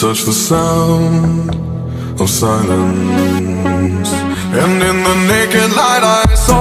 touch the sound of silence. And in the naked light I saw